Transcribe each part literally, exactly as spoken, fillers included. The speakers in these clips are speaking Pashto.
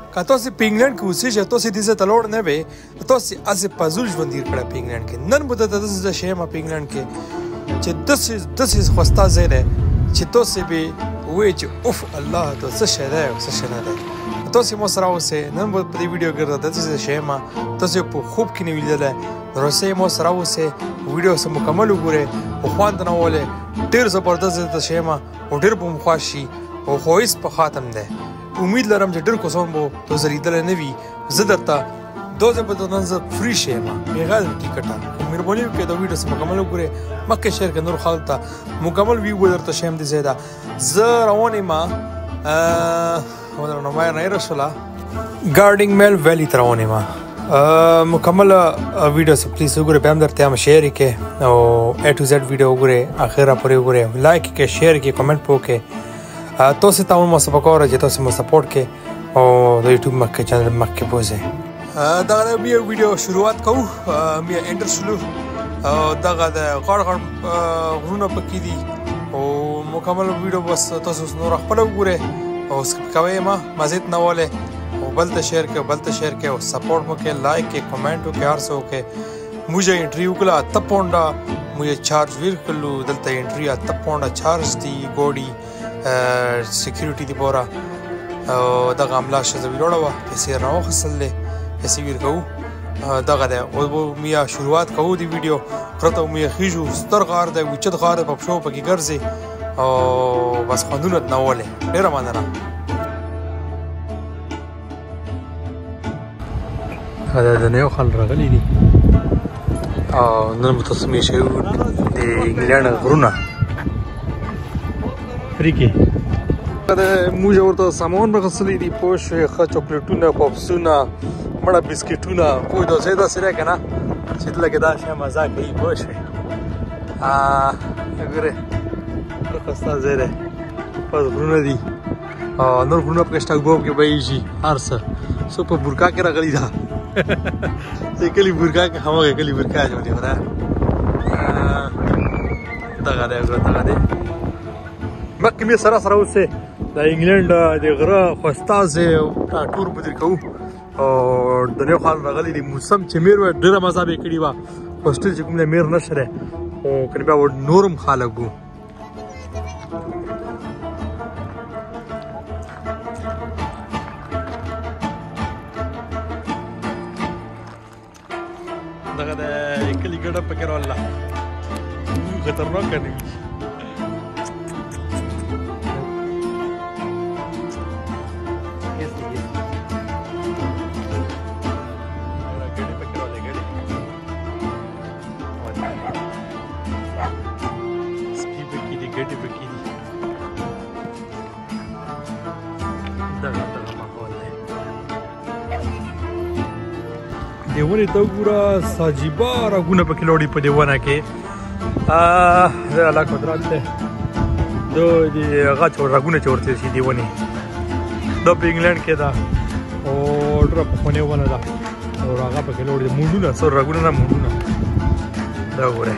که تاسې په انګلینډ کې اوسېږئ تاسې دې ځای ته لاړ نه وې تاسې هسې فضول ژوند تېر کړی په انګلینډ کې نن به درته داسې زه ښیم په انګلینډ کې چې داسې داسې ښایسته ځای دی چې تاسې به وایئ چې اوف الله دا څه شی دی او څه شی نه دی تاسې ما سره اوسئ نن به په دې ویډیو کې درته داسې زه ښیم تاسې په خوب کې نه وي لیدلی راسئ ما سره اوسئ ویډیو سره مکمل وګورئ او خوند نه ولئ ډېر زبردست درته ښیم او ډېر به مو خوښ شي او ښایست په خاتم دی امید لرم چې ډېر کسان به تو زه لیدلی نه وي زه درته دا ځای به درته نن زه فري ښیم بېغیر ټیکټه خو مهرباني وکړئ دا ویډیو سره مکمل وګورئ مخکې شیر کړئ نور خلکو ته مکمل ویو درته ښیم دې ځای ته زه روان یم رونمای نه رسوله ګارډینګ میل ویلي ته روان یم مکمل ویډیو سره پلیز وګورئ بیا هم درته یم شیر یې کړئ او اے ټو زیډ ویډیو وګورئ اخره پورې وګورئ لایک یې کړئ شیر یې کړئ کمنټ پې وکړئ تاسې ته هم ما څه پکار چې تاسې مو سپورټ کړئ او د یوټیوب مخکې چینل مخکې بوځئ دغه بیا ویډیو شروعات کوو بیا انټر شلو دغه د غاړ غاړ غرونه پکې دي او مکمل ویډیو بس تاسو نور خپل وګورئ او سکپ کوئ مه مزید نه والئ او بل ته شیر کړئ بل ته شیر کړئ او سپورټ مو کړئ لایک کړئ کمنټ وکړئ هر څه وکړئ موږ انټري وکړه اته پونډه موږ چارج ورکړلو دلته انټري اته پونډه چارج دي ګوډي سکیورټي دپاره او دغه عمله ښځه ویلوړه وه پیسې یې راواخیستل دی پیسې ورکوو دغه دی اوس میا شروعات کوو د ویډیو غره ته مو خیږو ستر غار دی اوچت غار دی په پښو پکې ګرځې او بس خوندونه نه ولې ډېره مننه دا د نویو خلک راغلي دي او نن به تاسو مې ښیو د انګلینډ غرونه فریکې موږ ورته سامان راغوښتلی دي پوه شوې ښه چاکلیټونه پاپسونه مړه بسکټونه پوه دا ځای داسې دی که نه چې ته لکه دا شی مزه کوي پوه شوې ګورې ډېر ښایسته ځای دی بس غرونه دي نور غرونه پکې شته اوبه پکې بهیږي هر څه څوک په بورکا کې راغلي ده چې کلي بورکا کې همغه کلي بورکا جوړې خدای دغه دی دغه دی مخکې مې سره سره اوسې د انګلینډ د غره ښایسته ځای ټور به در کوو او د نویو خلک راغلي دي موسم چې میر وی ډېره مزه به یې کړې وه خو سټیل چې کوم دی میر نشته دی خو کنې بیا نور هم خلک وو دغه د کلي ګډه پکې راوله خطرناکه نه وي دې ونې ته وګوره ساجیبه رګونه پکې لوړي په دې ونه کې د الله قدرت دی دا د هغه رګونه چې ورته شي دې ونې دا په انګلینډ کې ده او ډېره پخوانۍ ونه ده او هغه پکې لوړ دي منډونه څو رګونه نه منډونه دا وګورئ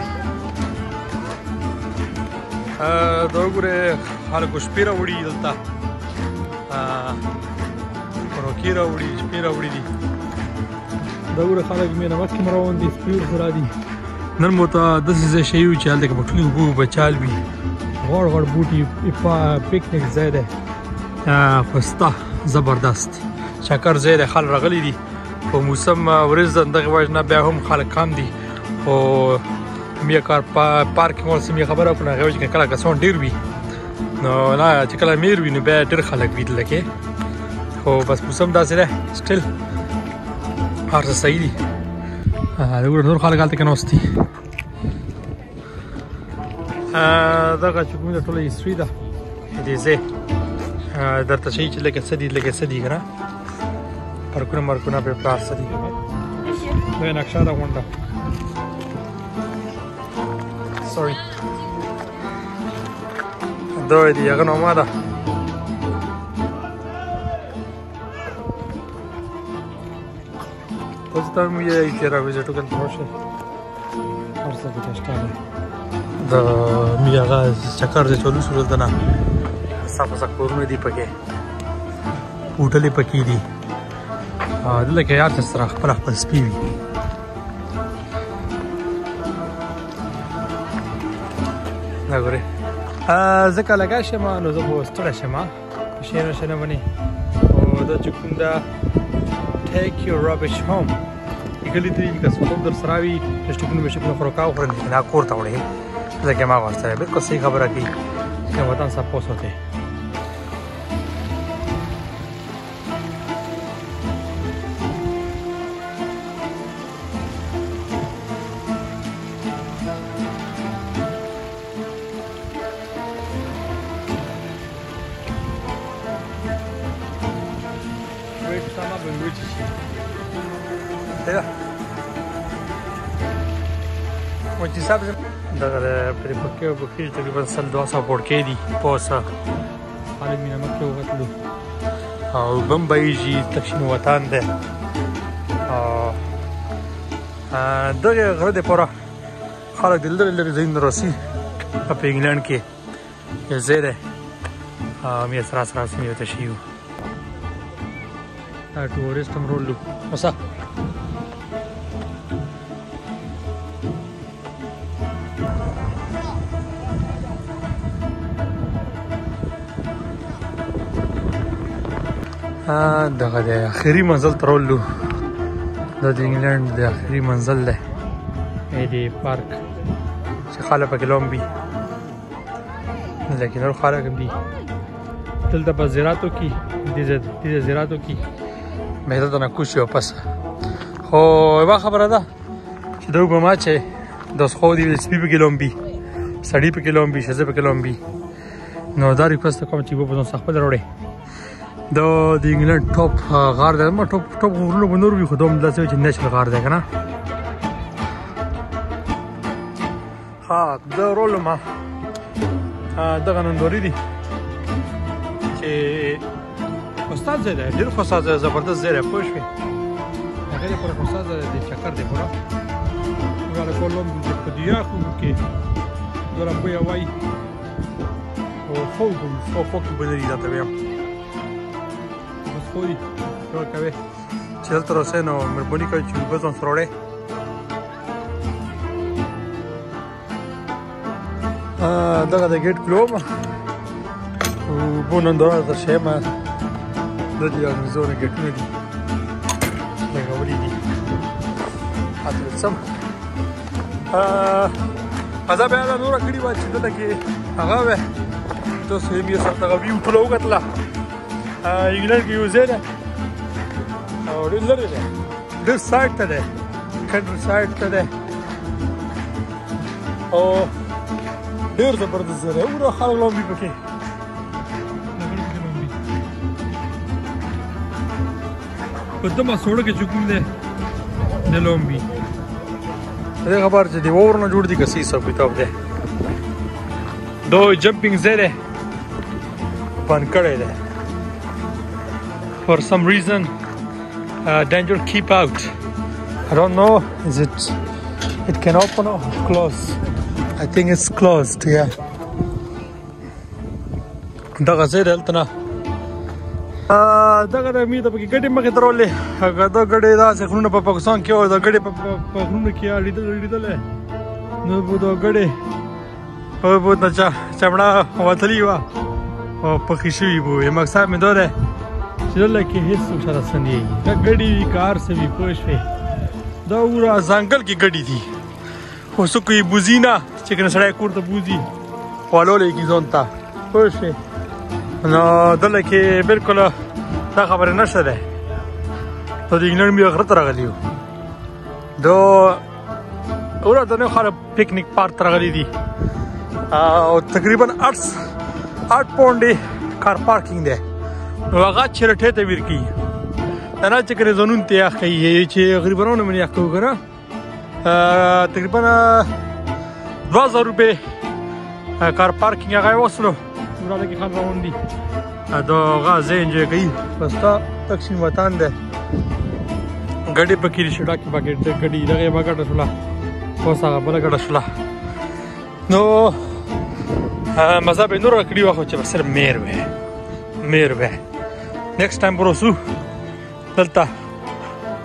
دا وګورئ خلکو شپې راوړي دلته روکې راوړي شپې راوړي دي دا وګوره خلک مې نه مخکې روان دي سپي ورسره دي نن مو ته داسې ځای ښیي چې هلته کې به ټولې اوبه اوبه چال وي غوړ غوړ بوټي پکنیک ځای دی ښایسته زبردست چکر ځای دی خلک راغلي دي په موسم ورځ د دغې وجې نه بیا هم خلک کم دي خو مې کار پارکینګ والا څه مې خبره وکړه هغې وجې کې کله کسان ډېر وي نو نه چې کله میر وي نو بیا ډېر خلک وي دلته کې خو بس موسم داسې دی سټیل هر څه صحیح دي د وګوره نور خلک هلته کې ناست دي دغه چې کوم ده ټوله هسټري ده دې ځای درته ښیي چې لکه څه دي لکه څه دي که نه پارکونه مارکونه پرې پلار څه دي دا یې نقشه ده غونډه سوري دا یې د هغه نامه ده تاسو ته هم ویایي چې راویزټ وکړئ راشئ هر څه پکې شته دی د مې هغه چکر دی چالو شو دلته نه صفا صفا کورونه دي پکې هوټلې پکې دي دلته کې یار سره خپل خپل سپي وي. دا ګورې زه که لګا شم نو زه به ستړی شم شی نه شی نه منې او دا چې کوم ده take your rubbish home لیکلي دي که څوک هم در سره وي پلاستیکونه بلاستیکونه خو راکا وخورئ لیکن هغه کور ته وړئ ځکه ما واغوستی بلکل صحیح خبره کوي چې وطن صفا وساتئ. مجھے صاحب پرې پکې او پکې تقریبا سل دوه سوه پوړکې دي پوسه خالد مینه مکې وغتلو او بمبئی تک شنو وطن دی دغه غره د پوره خلک د لرې لرې ځایونو راسي په انګلند کې یو ځای دی مې سره سره سیمې ته شي دا ټورسټ هم رولو اوسه دغه د اخري منزل ته رولو دا د انګلند د اخري منزل دی دی پارک چې خلک پکې لومبي لیکن نور خلک هم دي دلته په زراعتو کې دې زراعتو کې مهده ته نه کوشي واپس خو یوه خبره ده چې دا وګورم چې داس خو دې سپي پکې لومبي سړي پکې لومبي ښځه پکې لومبي نو دا ریکوست کوم چې وبو په ځان خپل راوړئ دا د انګلند ټاپ غار دی ما ټاپ ټاپ غرونه به نور وي خو دا هم داسې وي چې نیشنل غار دی که نه ها دا رول ما دغه نندوري دي چې استاد ځای دی ډېر ښه استاد دی زبردست ځای دی پوه شوې هغې لپاره خو استاد دی چکر دی پوره وګوره کولم په دیاخو کې دوره بویه وایي او ښه وګورم ښه ښه کې به لري راته ویم خوري ټول کوي چې دلته راسئ نو مهرباني کوئ چې اوبه ځان سره وړئ دغه د ګیټ کلوم اوبو ننداره ته شیم دا د انګریزانو ګیټونه دي لګولي دي هلته څم زه بیا دا نوره کړې وه چې دلته کې هغه وی تاسو یې مې سره دغه ویو ټوله وکتله انګلند کې یو ځای دی او ډېر لرې دی ډېر سایډ ته دی کنټري سایډ ته دی او ډېر زبردست ځای دی وګوره خلک لامبي پکې په دومره سوړه کې چې کوم دی د لامبي دې خبر چې د اور نه جوړ دي که څه حساب کتاب دی دا جمپینګ ځای دی بند کړی دی for some reason uh, danger keep out I don't know is it it can open or close I think it's closed yeah دغه ځای دلته نه دغه د امید په کې ګډې مخې ته رولې هغه دا ګډې داسې غرونه په پاکستان کې وه دا ګډې په غرونو کې لیدلې نو به دا ګډې به نه چمړه وتلې وه او پخې شوي به وي مقصد مې دا دی چې دلته کې هېڅ څوک سره څه نه یي دا ګډې وي که هر څه وي پوه شوې دا وره ځنګل کې ګډې دي خو څوک یې بوځي نه چې که نه سړی کور ته بوځي والولی کي ځان ته پوه شوې نو دلته کې بلکل دا خبرې نشته دی دا د انګلند مې غره ته راغلي یو دا وره د نو خلک پکنیک پارک ته راغلي دي او تقریبا اټ اټ پونډې کار پارکینګ دی نو هغه چرټې ته ویر کوي دا نه چې کله ځانون ته یخ کوي چې غریبانو مې یخ کوي که نه تقریبا دوه زره روپۍ کار پارکینګ هغه یې وسلو وراله کې خلک روان دي دا هغه ځای انجوی کوي بس دا تقسیم وطن دی ګډې پکې دي شډا کې پکې ګډې دغه یې به ګډه شوله اوس هغه بله ګډه شوله نو مزه به یې نوره کړي وه خو چې به صرف میر وی میر وی نیکسټ ټایم به راسو دلته